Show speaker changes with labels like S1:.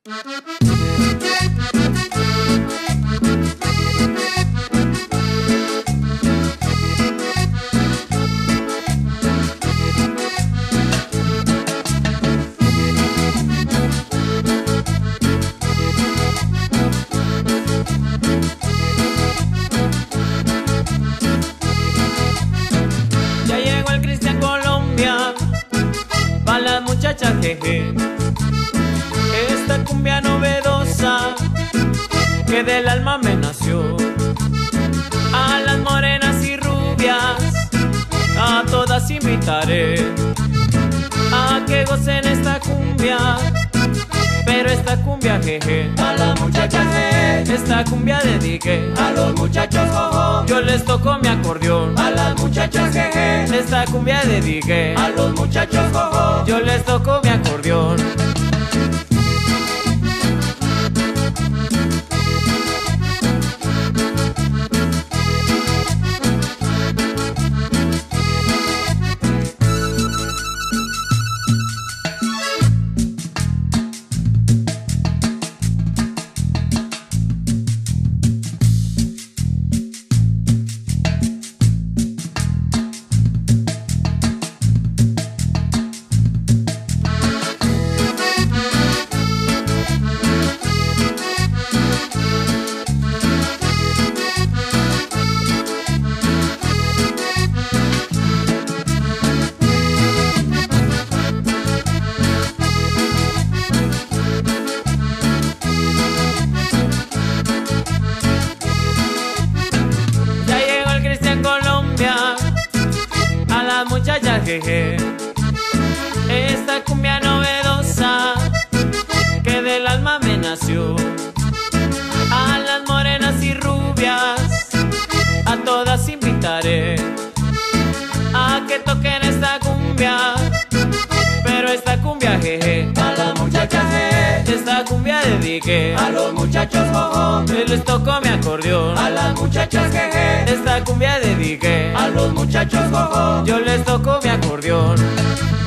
S1: Ya llegó el Cristian Colombia, pa' las muchachas jeje. Esta cumbia novedosa que del alma me nació. A las morenas y rubias, a todas invitaré a que gocen esta cumbia, pero esta cumbia jeje.
S2: A las muchachas
S1: Esta cumbia dediqué
S2: a los muchachos jojo.
S1: yo les toco mi acordeón.
S2: A las muchachas jeje,
S1: Esta cumbia dediqué
S2: a los muchachos jojo.
S1: yo les toco mi acordeón. A las muchachas jeje, esta cumbia novedosa que del alma me nació. A las morenas y rubias, a todas invitaré a que toquen esta cumbia, pero esta cumbia jeje.
S2: A las muchachas jeje,
S1: Esta cumbia dediqué
S2: a los muchachos jojo.
S1: yo les toco mi acordeón.
S2: A las muchachas jeje,
S1: Esta cumbia dediqué
S2: a los muchachos jojo.
S1: yo les toco mi acordeón.